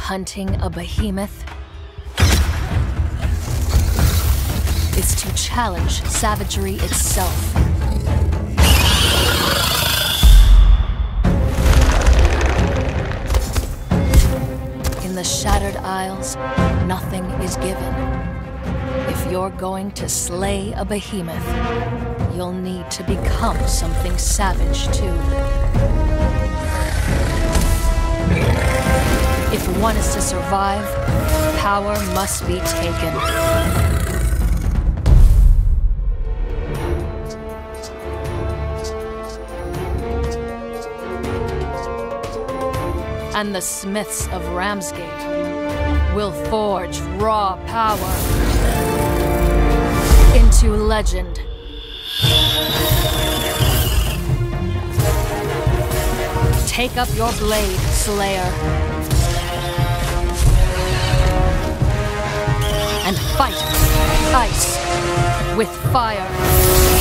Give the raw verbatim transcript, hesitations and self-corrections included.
Hunting a behemoth is to challenge savagery itself. In the Shattered Isles, nothing is given. If you're going to slay a behemoth, you'll need to become something savage too. If one is to survive, power must be taken. And the smiths of Ramsgate will forge raw power into legend. Take up your blade, Slayer, and fight ice with fire.